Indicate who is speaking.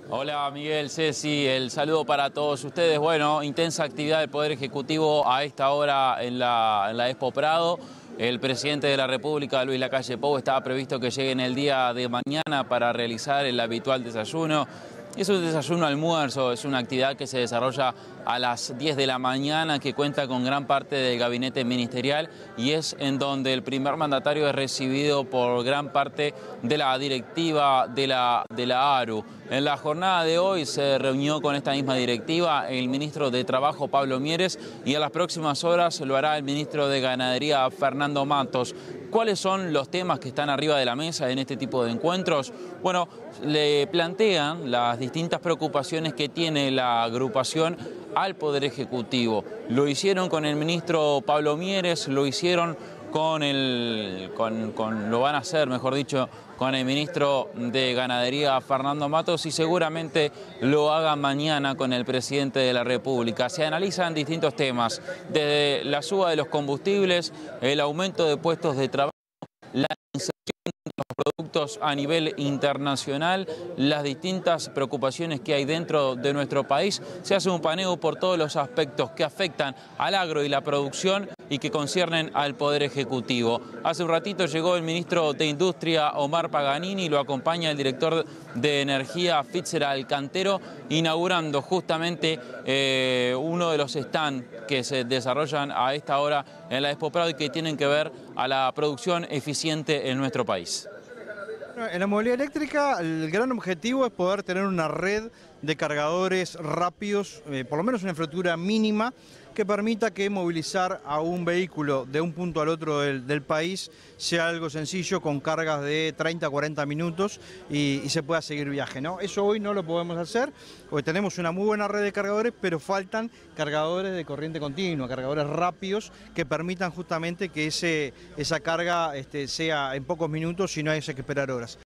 Speaker 1: Hola Miguel, Ceci, el saludo para todos ustedes. Bueno, intensa actividad del Poder Ejecutivo a esta hora en la Expo Prado. El presidente de la República, Luis Lacalle Pou, estaba previsto que llegue en el día de mañana para realizar el habitual desayuno. Es un desayuno-almuerzo, es una actividad que se desarrolla a las 10 de la mañana, que cuenta con gran parte del gabinete ministerial y es en donde el primer mandatario es recibido por gran parte de la directiva de la ARU. En la jornada de hoy se reunió con esta misma directiva el ministro de Trabajo, Pablo Mieres, y en las próximas horas lo hará el ministro de Ganadería, Fernando Matos. ¿Cuáles son los temas que están arriba de la mesa en este tipo de encuentros? Bueno, le plantean las distintas preocupaciones que tiene la agrupación al Poder Ejecutivo. Lo hicieron con el ministro Pablo Mieres, lo hicieron lo van a hacer, mejor dicho, con el ministro de Ganadería, Fernando Matos, y seguramente lo hagan mañana con el presidente de la República. Se analizan distintos temas, desde la suba de los combustibles, el aumento de puestos de trabajo, la inserción de los productos a nivel internacional, las distintas preocupaciones que hay dentro de nuestro país. Se hace un paneo por todos los aspectos que afectan al agro y la producción y que conciernen al Poder Ejecutivo. Hace un ratito llegó el ministro de Industria, Omar Paganini, y lo acompaña el director de Energía, Fitzgerald Cantero, inaugurando justamente uno de los stands que se desarrollan a esta hora en la Expo Prado y que tienen que ver a la producción eficiente en nuestro país.
Speaker 2: En la movilidad eléctrica, el gran objetivo es poder tener una red de cargadores rápidos, por lo menos una infraestructura mínima, que permita que movilizar a un vehículo de un punto al otro del país sea algo sencillo, con cargas de 30 a 40 minutos y se pueda seguir viaje, ¿no? Eso hoy no lo podemos hacer, porque tenemos una muy buena red de cargadores, pero faltan cargadores de corriente continua, cargadores rápidos que permitan justamente que esa carga sea en pocos minutos y no haya que esperar horas.